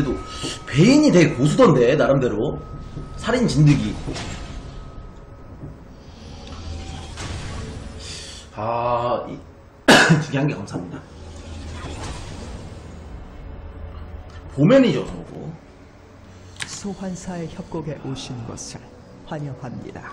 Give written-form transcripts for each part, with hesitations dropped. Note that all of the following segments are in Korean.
그래도 베인이 되게 고수던데 나름대로 살인 진드기. 두개 한 개 감사합니다. 보면이죠 저거. 소환사의 협곡에 오신 것을 환영합니다.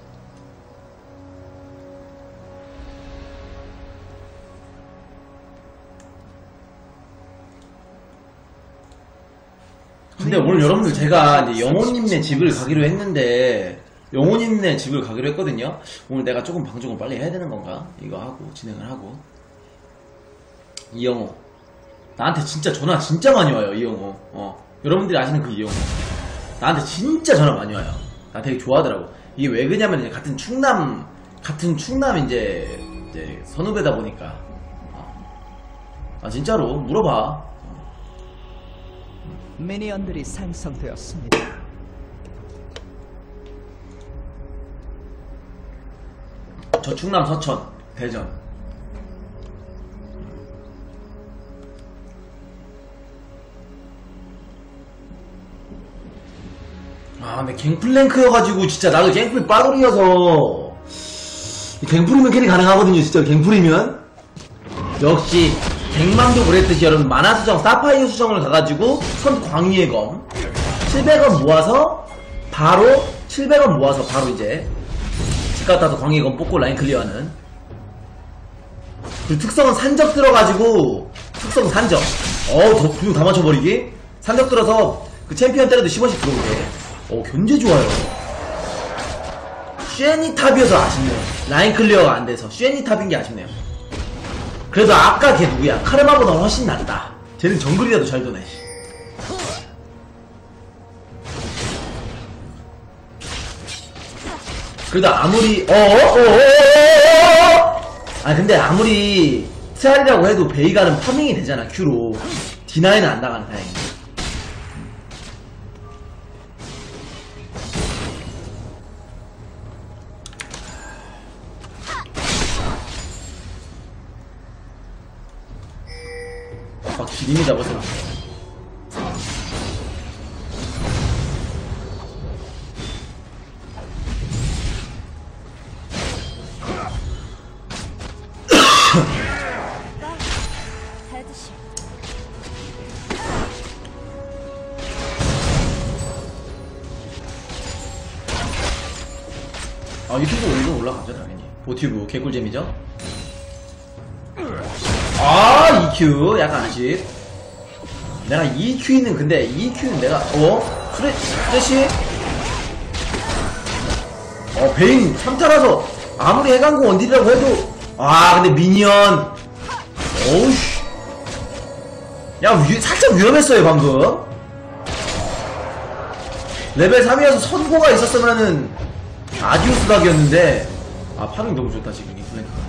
근데 오늘 여러분들 제가 이제 영호님네 집을 가기로 했는데 영호님네 집을 가기로 했거든요. 오늘 내가 조금 방송을 빨리 해야 되는 건가? 이거 하고 진행을 하고. 이영호 나한테 진짜 전화 진짜 많이 와요. 이영호 여러분들이 아시는 그 이영호 나한테 진짜 전화 많이 와요. 나 되게 좋아하더라고. 이게 왜 그러냐면 이제 같은 충남 이제 선후배다 보니까 진짜로 물어봐. 미니언들이 생성되었습니다. 저 충남 서천 대전. 근데 갱플랭크여가지고 진짜 나도 갱플 빠돌이어서 갱플이면 캐리 가능하거든요. 진짜 갱플이면 역시 갱맘도 그랬듯이 여러분 만화수정 사파이어 수정을 가가지고 선 광희의 검 700원 모아서 바로 이제 집 갔다 와서 광희의 검 뽑고 라인 클리어하는. 그리고 특성은 산적 들어가지고 특성 산적 더 다 맞춰버리기. 산적 들어서 그 챔피언 때려도 10원씩 들어오게. 견제 좋아요. 쉐니 탑이어서 아쉽네요. 라인 클리어가 안 돼서 쉐니 탑인 게 아쉽네요. 그래도 아까 걔 누구야? 카르마보다 훨씬 낫다. 쟤는 정글이라도 잘 도네. 그래도 아무리 근데 아무리 트알이라고 해도 베이가는 파밍이 되잖아. Q로 D9은 안 나가는 다행히. 기림이 잡아서 유튜브 오늘도 올라가죠 당연히. 보튜브 개꿀잼이죠. EQ 약간 아쉽. 내가 EQ는 근데 EQ는 내가 프레쉬 베인 3타라서 아무리 해강고 원딜이라고 해도 근데 미니언 어우씨 살짝 위험했어요 방금. 레벨 3이어서 선고가 있었으면은 아디오스 각이었는데 파밍 너무 좋다 지금 이 플랭크가.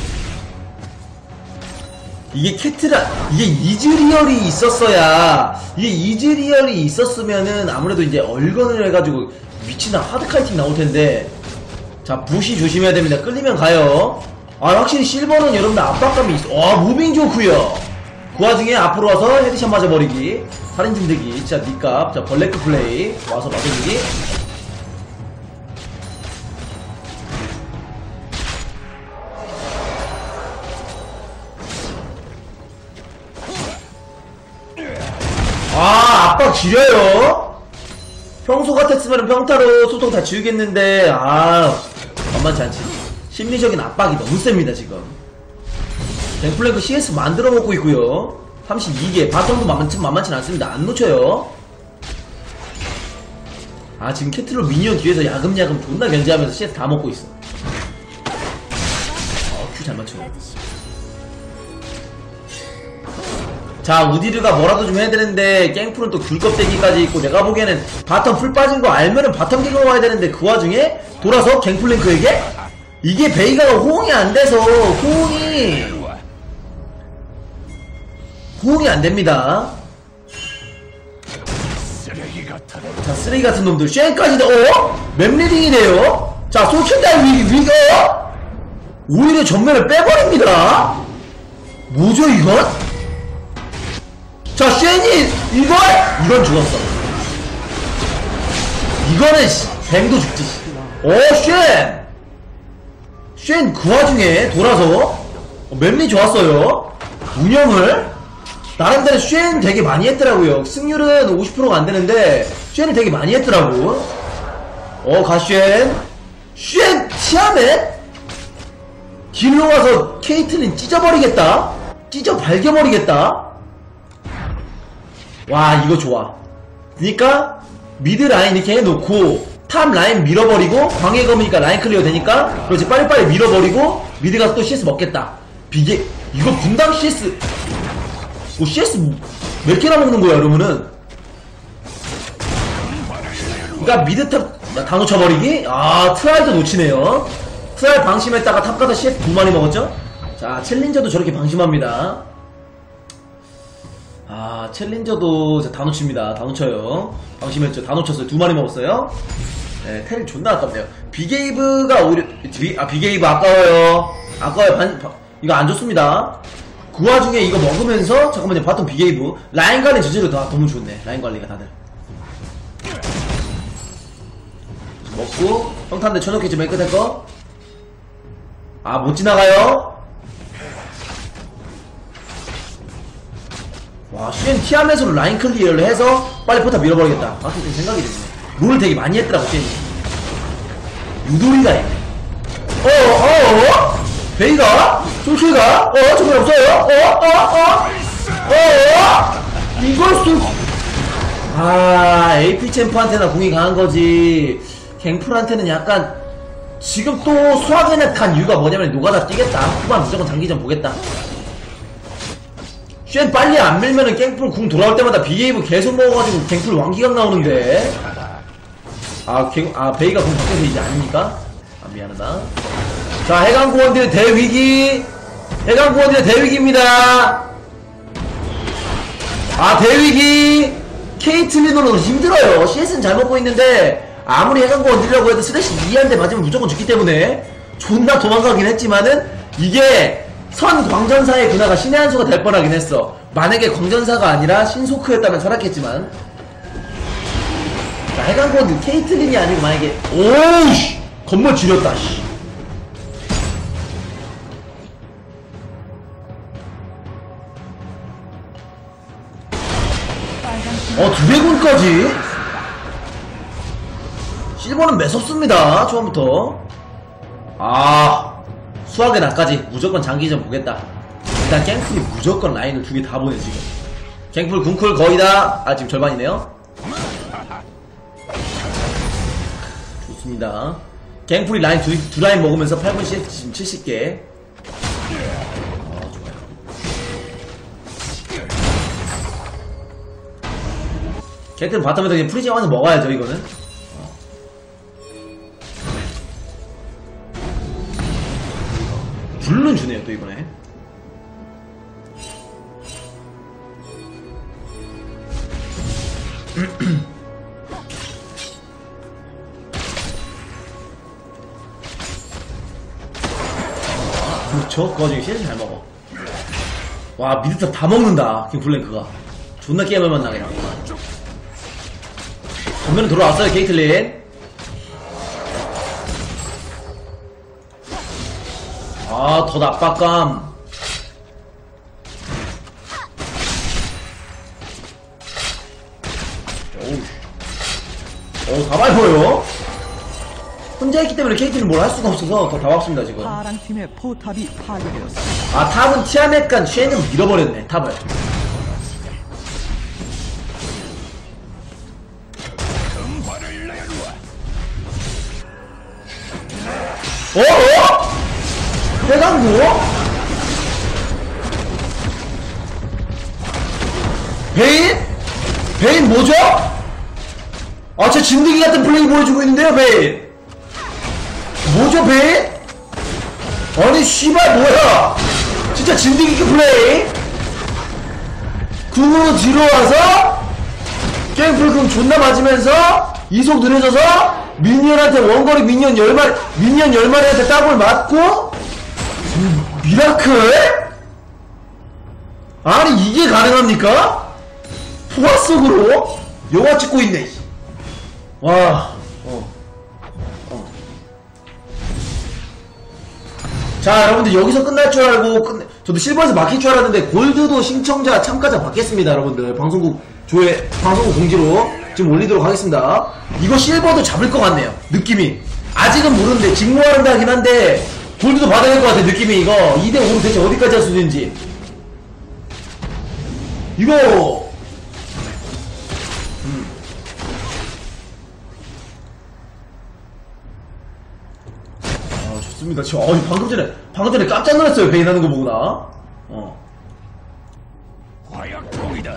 이게 이게 이즈리얼이 있었으면은 아무래도 이제 얼건을 해가지고 미친다 하드카이팅 나올텐데. 자 부시 조심해야 됩니다. 끌리면 가요. 확실히 실버는 여러분들 압박감이 있어. 무빙 좋구요. 그 와중에 앞으로 와서 헤드샷 맞아버리기 살인 진드기 진짜 니값. 자 벌레크 플레이 와서 맞아주기. 압박 지려요. 평소 같았으면 평타로 소통 다 지우겠는데 만만치 않지. 심리적인 압박이 너무 셉니다 지금. 갱플랭크 CS 만들어 먹고 있고요. 32개 바텀도 만만치 않습니다. 안 놓쳐요. 지금 캐틀로 미니언 뒤에서 야금야금 존나 견제하면서 CS 다 먹고 있어. 큐 잘 맞춰요. 자 우디르가 뭐라도 좀 해야 되는데 갱플은 또 귤껍데기까지 있고 내가 보기에는 바텀 풀 빠진 거 알면은 바텀 갱으로 와야 되는데 그 와중에 돌아서 갱플랭크에게 이게 베이가가 호응이 안 돼서 호응이 안 됩니다. 자 쓰레기 같은 놈들 쉔까지도 맵리딩이 돼요. 자 소천달 위가 오히려 전면을 빼버립니다. 뭐죠 이건? 자, 쉔이 이건 죽었어. 이거는 뱅도 죽지. 오, 쉔 그 와중에 돌아서 맵리 좋았어요. 운영을 나름대로 쉔 되게 많이 했더라고요. 승률은 50%가 안 되는데 쉔을 되게 많이 했더라고. 가쉔 티아멧 딜로 가서 케이틀린 찢어버리겠다. 찢어 발겨버리겠다. 와, 이거 좋아. 그니까 미드 라인 이렇게 해놓고 탑 라인 밀어버리고 광해검이니까 라인 클리어 되니까 그렇지, 빨리빨리 밀어버리고 미드 가서 또 CS 먹겠다. 이거 분당 CS CS 몇 개나 먹는 거야 그러면은. 그니까 미드 탑 다 놓쳐버리기. 트라이도 놓치네요. 트라이 방심했다가 탑 가서 CS 2마리 먹었죠. 자, 챌린저도 저렇게 방심합니다. 챌린저도 다 놓칩니다. 다 놓쳐요. 방심했죠. 다 놓쳤어요. 2마리 먹었어요. 네, 텔 존나 아깝네요. 비게이브가 오히려 비게이브 아까워요. 이거 안 좋습니다. 그 와중에 이거 먹으면서 잠깐만요. 바텀 비게이브 라인 관리 저지로 다 너무 좋네. 라인 관리가 다들 먹고 평탄대 쳐놓겠지. 맨 끝에 거. 못 지나가요. 와, 쉔 티아멧으로 라인 클리어를 해서 빨리 포탑 밀어버리겠다. 밖에 좀 생각이 드네. 롤을 되게 많이 했더라고 쉔이. 유도리가 있네. 베이가? 솔킬가? 정말 없어요? 이걸 AP 챔프한테나 공이 강한거지 갱플한테는 약간 지금 또 소화기는 간 이유가 뭐냐면 노가다 뛰겠다. 후반 무조건 장기전 보겠다. 쉔 빨리 안 밀면은 갱플 궁 돌아올 때마다 비게이브 계속 먹어가지고 갱플 왕기각 나오는데. 베이가 궁 바뀌어서 이제 아닙니까? 미안하다. 자, 해강구원들 대위기. 해강구원들 대위기입니다. 대위기. 케이틀린으로는 힘들어요. CS는 잘 먹고 있는데 아무리 해강구원 들려고 해도 스래시 2한대 맞으면 무조건 죽기 때문에 존나 도망가긴 했지만은 이게 선 광전사의 그나가 신의 한 수가 될 뻔하긴 했어. 만약에 광전사가 아니라 신소크였다면 살았겠지만. 자, 해강구원들 케이틀린이 아니고 만약에 오우씨 건물 지렸다 씨. 드래곤까지? 실버는 매섭습니다. 처음부터. 수학의 나까지 무조건 장기전 보겠다. 일단 갱플이 무조건 라인을 2개 다 보내 지금. 갱플 궁쿨 거의다. 지금 절반이네요. 좋습니다. 갱플이 라인 두 라인 먹으면서 8분 지금 70개. 걔들은 바텀에서 그냥 프리징 하면서 먹어야죠, 이거는. 불룬 주네요, 또 이번에. 그렇죠. 그 와중에 CS 잘 먹어. 와, 미드탑 다 먹는다, 킹플랭크가. 존나 게임을 만나게 나구나. 전면에 돌아왔어요, 케이틀린. 더 압박감. 다발보여. 혼자 있기 때문에 케이틀린 뭘 할 수가 없어서 더 다박습니다, 지금. 파랑팀의 포탑이 파괴되었습니다. 탑은 티아멧간 쉔을 밀어버렸네, 탑을. 해강구? 베인? 베인 뭐죠? 제 진드기 같은 플레이 보여주고 있는데요, 베인. 뭐죠, 베인? 아니, 씨발, 뭐야? 진짜 진드기급 플레이? 궁으로 뒤로 와서, 게임풀 궁 존나 맞으면서, 이속 느려져서, 미니언한테 원거리 미니언 10마리한테 따블 맞고, 미라클? 아니, 이게 가능합니까? 포화 속으로 영화 찍고 있네. 와. 자, 여러분들 여기서 끝날 줄 알고 저도 실버에서 막힐 줄 알았는데 골드도 신청자 참가자 받겠습니다. 여러분들 방송국 공지로 지금 올리도록 하겠습니다. 이거 실버도 잡을 것 같네요. 느낌이 아직은 모르는데 직무한다긴 한데 골드도 받아야 될 것 같아. 느낌이 이거 2대5로 대체 어디까지 할 수 있는지 이거 좋습니다. 방금 전에 깜짝 놀랐어요. 베인 하는 거 보고 나. 화약통이다.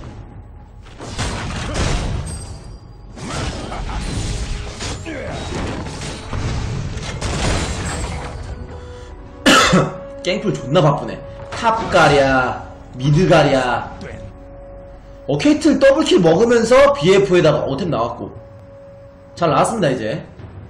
깽풀 존나 바쁘네. 탑 가랴, 미드 가랴. 케이틀 더블킬 먹으면서 BF에다가 어템 나왔고. 잘 나왔습니다, 이제.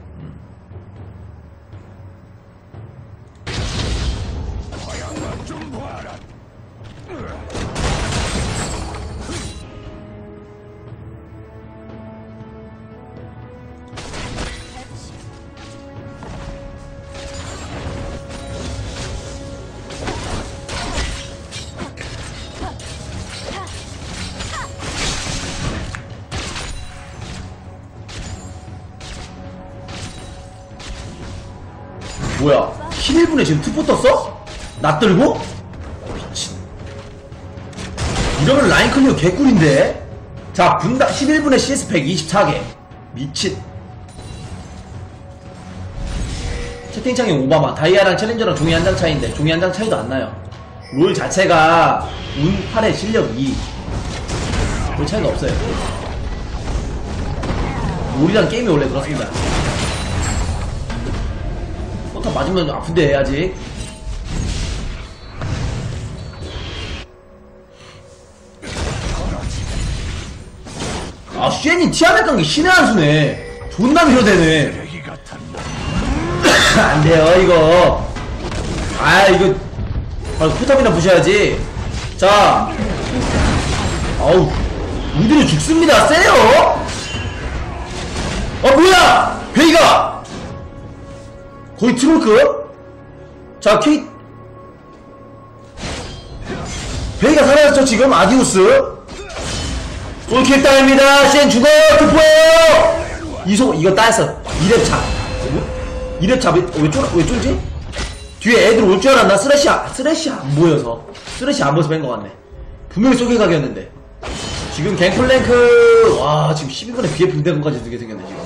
뭐야 11분에 지금 투포 떴어? 나 들고? 미친 이러면 라인 클리어 개꿀인데. 자 분당 11분에 CS팩 24개 미친. 채팅창에 오바마 다이아랑 챌린저랑 종이 한 장 차이인데 종이 한 장 차이도 안 나요. 롤 자체가 운 8에 실력 2 롤 차이가 없어요. 롤이란 게임이 원래 그렇습니다. 다 맞으면 아픈데 아직. 슈엔이 티아멧 간게 신의 한 수네. 존나 밀어대네. 안돼요 이거. 이거 포탑이나 부셔야지. 자 아우 우디로 죽습니다. 세요. 뭐야 베이가 거의 트롤급? 자, 베이가 살아났죠, 지금? 아디우스. 올킬 따입니다. 쉔 죽어! 투포! 이거 따였어. 2렙 차. 2렙 차, 왜 쫄지? 뒤에 애들 올 줄 알았나? 쓰레쉬 안 보여서. 쓰레쉬 안 보여서 뺀 것 같네. 분명히 쏘개각이었는데. 지금 갱플랭크, 와, 지금 12분에 BF 분대군까지 두개 생겼네, 지금.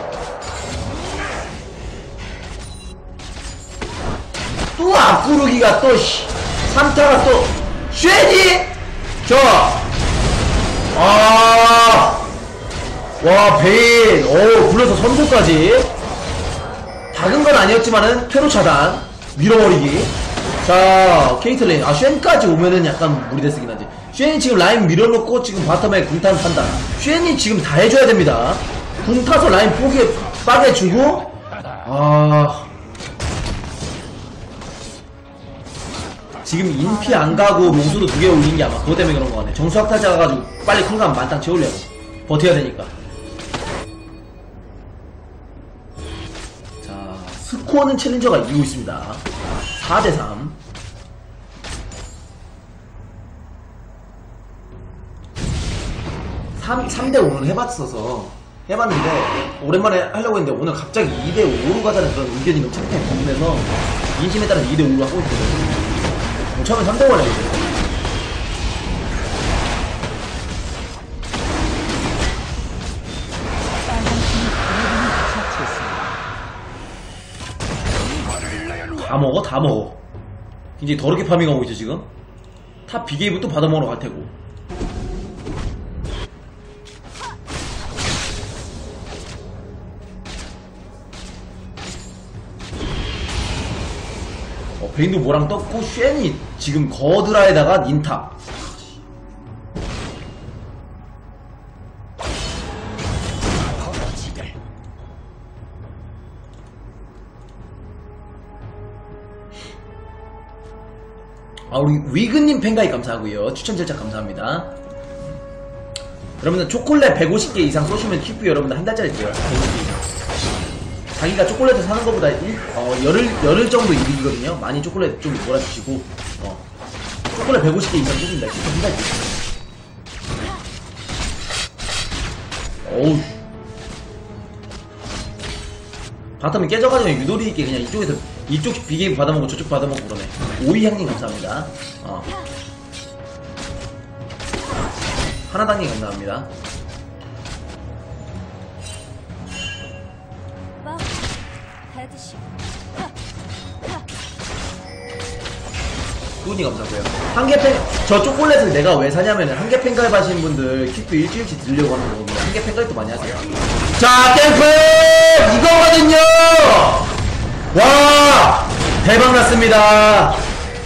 또 앞구르기가 또 3타가 또 쉐니! 와 베인 굴려서 선수까지 작은 건 아니었지만은 퇴로 차단 밀어버리기. 자 케이틀린 쉔까지 오면은 약간 무리됐으긴 하지. 쉔이 지금 라인 밀어놓고 지금 바텀에 궁탄 판다. 쉔이 지금 다 해줘야 됩니다. 궁 타서 라인 빠게 주고 지금 인피 안 가고 롱수도 2개 올린 게 아마 그것 때문에 그런 거 같네. 정수학탈자 가가지고 빨리 쿨감 만땅 채우려고 버텨야 되니까. 자 스코어는 챌린저가 이기고 있습니다. 4대3. 삼 대 5는 해봤는데 오랜만에 하려고 했는데 오늘 갑자기 2대5로 가자는 그런 의견이 너무 창피해 궁금해서 인심에 따라 2대5로 하고 있거든요. 처음에 3대5를 해야지. 다 먹어. 굉장히 더럽게 파밍하고 있죠 지금. 탑 비게이브 또 받아먹으러 갈 테고. 베인도 뭐랑 떴고 쉔이 지금 거드라에다가 닌탑. 우리 위그님 팬가입 감사하고요. 추천 절차 감사합니다. 여러분들 초콜릿 150개 이상 쏘시면 킥뷰 여러분들 한 달짜리 돼요. 150개 이상. 자기가 초콜릿을 사는 것보다 열흘 정도 이득이거든요. 많이 초콜릿 좀 몰아주시고, 초콜릿 150개 이상 쏘신다. 킥뷰 한 달짜리. 어우. 바텀이 깨져가지고 유도리 있게 그냥 이쪽에서 이쪽 비게임 받아먹고 저쪽 받아먹고 그러네. 오이 형님 감사합니다. 하나당님 감사합니다. 꾸니 감사고요. 한개팬 저 초콜릿을 내가 왜 사냐면 한개 팬가입 하시는 분들 킥도 일주일치 들으려고 하는 거거든요. 한개 팬가입도 많이 하세요. 자, 캠프 이거거든요. 와, 대박 났습니다.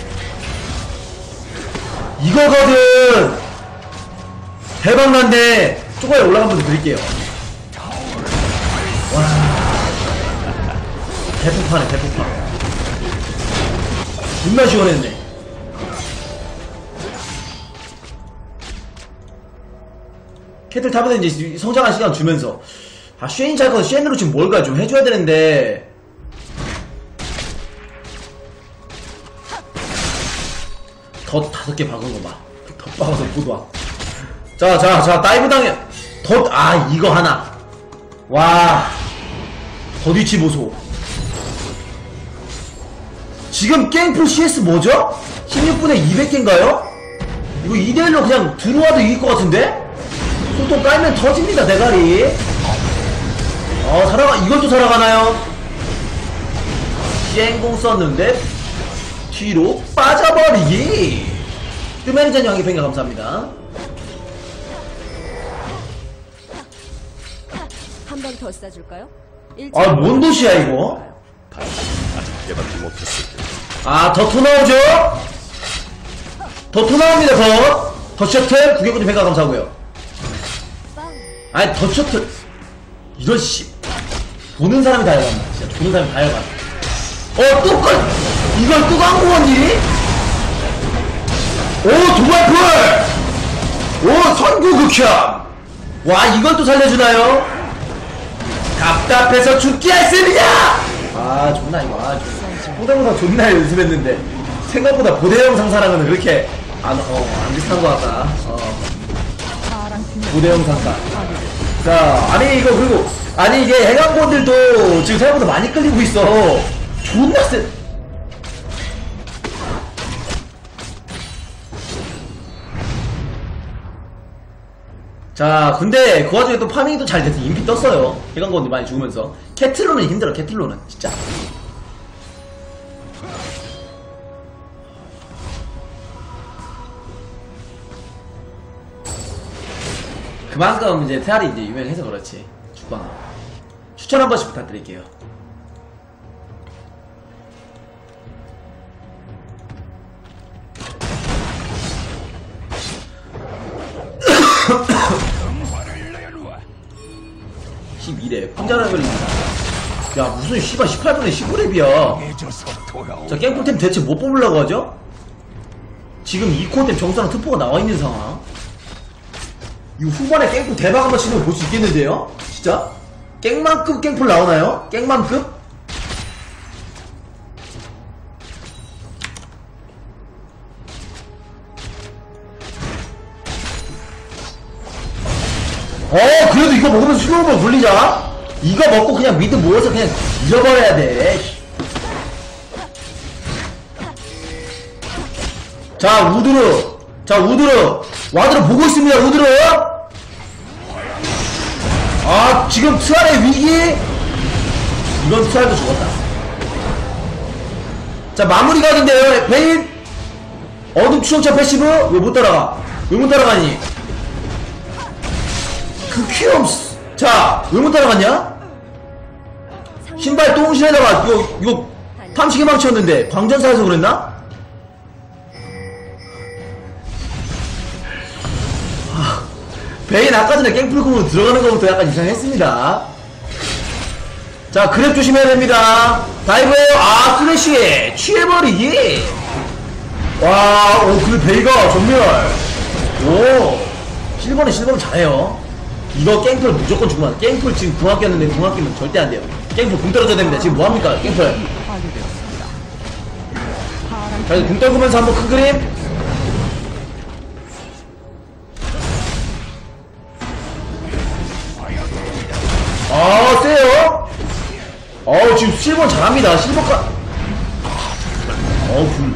이거거든. 대박 났네. 초콜릿 올라간 분들 드릴게요. 와, 대폭파네, 대폭파. 존나 시원했네. 캐틀 타면 이제 성장할 시간 주면서 쉐인 잘 커서 쉐인으로 지금 뭘까 좀 해줘야 되는데 덧 5개 박은 거 봐. 덧 박아서 못 와. 자, 다이브 당해. 이거 하나. 와, 덧 위치 보소. 지금 깽풀 CS 뭐죠? 16분에 200개인가요? 이거 2대1로 그냥 들어와도 이길 것 같은데? 또 깔면 터집니다, 대가리. 이걸 또 살아가나요? 깽공 썼는데, 뒤로 빠져버리기. 뜨메리전 양이 팽가 감사합니다. 한 번 더 쏴줄까요? 뭔 도시야, 이거? 아직 깨닫지 못했을 더 나오죠? 더 나옵니다, 더 셔틀, 구경꾼님 팽가 감사하고요. 더 셔틀. 이런 보는 사람이 다 열받나. 진짜 보는 사람이 다 열받나. 이걸 또 광고원이? 도발풀! 선구 극혐! 와, 이걸 또 살려주나요? 답답해서 죽기 했습니다! 존나 이거. 보다보다 존나 연습했는데. 생각보다 보대 영상 사랑은 그렇게 안 비슷한 것 같다. 보대 영상 사. 자, 이거 그리고 이게 해강권들도 지금 생각보다 많이 끌리고 있어. 존나 쎄. 자, 근데 그 와중에 또 파밍이 또 잘 돼서 인피 떴어요. 해강권들 많이 죽으면서. 캐틀로는 힘들어, 캐틀로는 진짜. 그만큼 이제 테알이 이제 유명해서 그렇지. 죽거나. 추천 한 번씩 부탁드릴게요. 혼자라벨입니다. 야, 무슨 씨발 18분에 19렙이야. 자, 깽풀템 대체 뭐 뽑으려고 하죠? 지금 2코어템 정수랑 특포가 나와있는 상황. 이거 후반에 깽풀 대박 한번 치면 볼 수 있겠는데요? 진짜? 깽만급 깽풀 나오나요? 깽만급? 그래도 이거 먹으면서 슬로우볼 굴리자. 이거 먹고 그냥 미드 모여서 그냥 잊어버려야 돼. 자, 우드르. 와드르 보고 있습니다, 우드르. 지금 트알의 위기. 이건 트알도 죽었다. 자, 마무리 각인데요, 베인. 어둠 추적자 패시브. 왜 못 따라가? 왜 못 따라가니? 그 퀴엄스. 자, 왜 못 따라갔냐? 신발 똥신에다가 이거 탐식이 망치였는데 광전사에서 그랬나? 베인 아까 전에 깽풀kum으로 들어가는 것부터 약간 이상했습니다. 자, 그랩 조심해야 됩니다. 다이브에요. 스레쉬 취해버리기. 와, 그리고 베이가 전멸. 실버는 잘해요. 이거 깽풀 무조건 죽으면 깽풀 지금 궁합 꼈는데 궁합 끼면 절대 안 돼요. 깽풀 궁 떨어져야 됩니다. 지금 뭐합니까 깽풀. 파괴되었습니다. 자 이제 궁 떨구면서 한번 큰 그림. 아 세요. 지금 실버는 잘합니다. 실버가 불.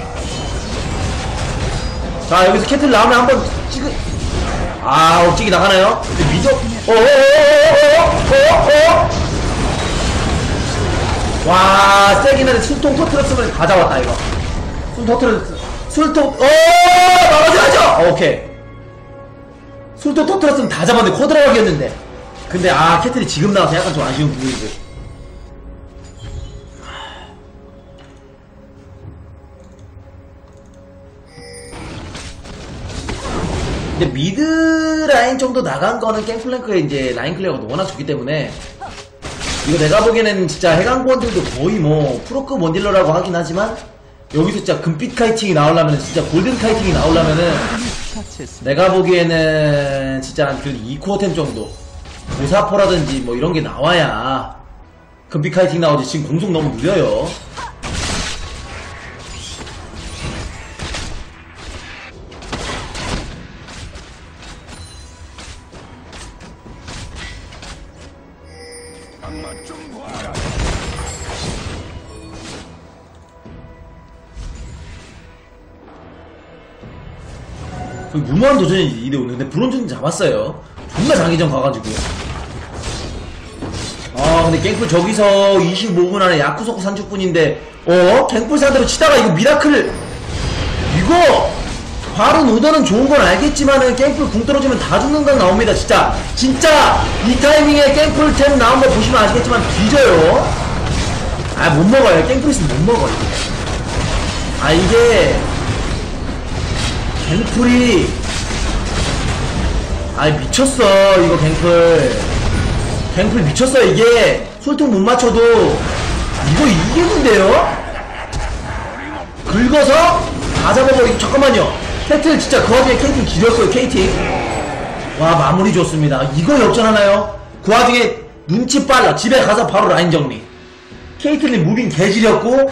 자 여기서 캐틀 나오면 한번 찍으. 억지기 나가나요? 미적. 와 세긴 한데 술통 터트렸으면 다 잡았다 이거. 술 터트렸. 술통. 나가져야죠. 오케이. 술통 터트렸으면 다 잡았는데 쿼드라각이었는데. 근데 캐틀이 지금 나와서 약간 좀 아쉬운 부분이고. 근데 미드 라인 정도 나간 거는 갱플랭크의 이제 라인 클리어가 워낙 좋기 때문에 이거 내가 보기에는 진짜 해강권들도 거의 뭐 프로급 원딜러라고 하긴 하지만 여기서 진짜 금빛 카이팅이 나오려면 진짜 골든 카이팅이 나오려면은 내가 보기에는 진짜 한 2코어템 정도 고사포라든지 뭐 이런 게 나와야 금빛 카이팅 나오지. 지금 공속 너무 느려요. 무모한 도전이 2대5인데 근데 브론즈는 잡았어요. 존나 장기전 가가지고. 근데 갱플 저기서 25분 안에 야쿠소쿠 산축분인데 갱플 상대로 치다가 이거 미라클 이거 바로 노더는 좋은 건 알겠지만은 갱플 궁 떨어지면 다 죽는 각 나옵니다. 진짜 이 타이밍에 갱플 템 나온 거 보시면 아시겠지만 뒤져요. 못 먹어요. 갱플 있으면 못 먹어 이게. 이게 갱플이 미쳤어 이거. 갱플 미쳤어. 이게 술통 못 맞춰도 이거 이기는데요? 긁어서 다 잡아버리고. 잠깐만요. 캐틀 진짜 그 와중에 KT 길었어요. KT 와 마무리 좋습니다. 이거 역전하나요? 그 와중에 눈치 빨라. 집에 가서 바로 라인 정리. KT는 무빙 개지렸고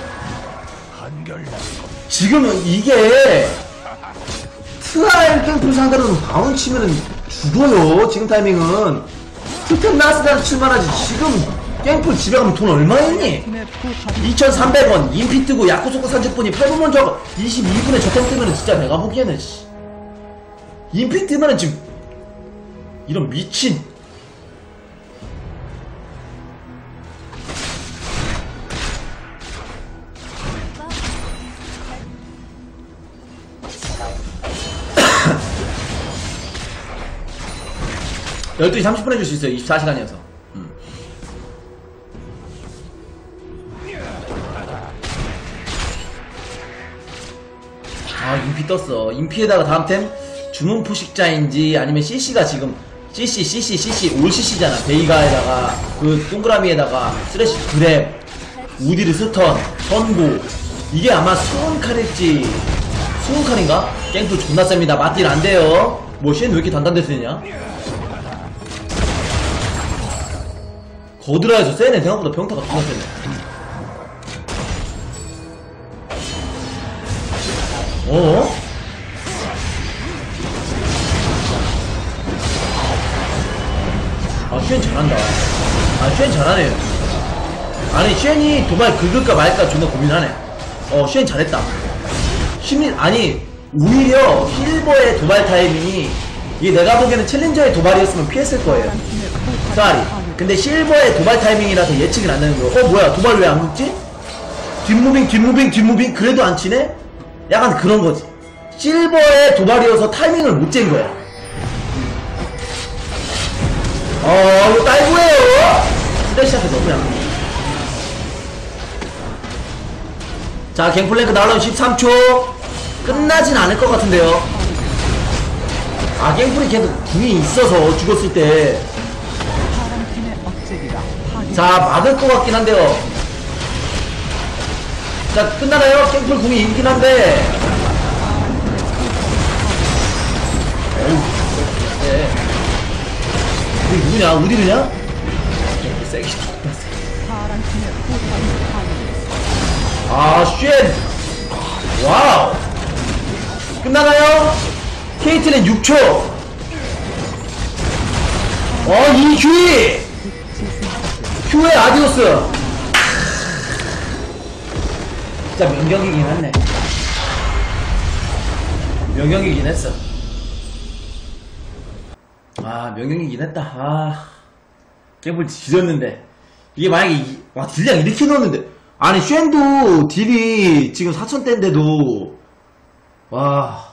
지금은 이게 트라일 갱플 상대로는 바운 치면은 죽어요. 지금 타이밍은 스텝 나스다를 칠만하지. 지금 갱플 집에 가면 돈 얼마 했니? 2,300원 인피 뜨고 야쿠소쿠 산책분이 8분 먼저 22분에 저템 뜨면은 진짜 내가 보기에는 인피 뜨면은 지금 이런 미친. (12시 30분) 해줄 수 있어요. 24시간이어서. 인피 떴어. 인피에다가 다음템 주문 포식자인지 아니면 CC가 지금 CC 올 CC잖아. 베이가에다가 그 동그라미에다가 쓰레쉬 그랩 우디르 스턴 선고. 이게 아마 수은칼일지 수은칼인가? 갱플 존나 셉니다. 맞딜 안돼요. 뭐 쉔 왜 이렇게 단단대 쓰냐? 거드라에서 세네. 생각보다 병타가 존나 세네. 쉔 잘한다. 쉔 잘하네요. 아니 쉔이 도발 긁을까 말까 존나 고민하네. 쉔 잘했다. 오히려 실버의 도발 타이밍이 이게 내가 보기에는 챌린저의 도발이었으면 피했을 거예요. 쏘리. 근데 실버의 도발 타이밍이라서 예측이 안 되는 거예요. 뭐야 도발 왜 안 긁지? 뒷무빙 그래도 안 치네? 약간 그런 거지. 실버의 도발이어서 타이밍을 못 잰 거야. 이거 딸구예요. 시작해서 그냥. 자 갱플랭크 나오려면 13초. 끝나진 않을 것 같은데요. 갱플이 계속 궁이 있어서 죽었을 때 자 막을 것 같긴 한데요. 자 끝나나요? 갱플 궁이 있긴 한데 누구냐? 우디르냐? 세게 죽다 세. 파란 팀의 포탑이 파괴되었습니다. 아, 쉣! 와우! 끝나나요? 케이트는 6초! 이 큐이! 큐의 아디오스! 진짜 명경기긴 했네. 명경기긴 했어. 명경기긴 했다. 깨볼 지졌는데. 이게 만약에, 딜량 이렇게 넣었는데. 아니, 쉔도 딜이 지금 4000대인데도, 와.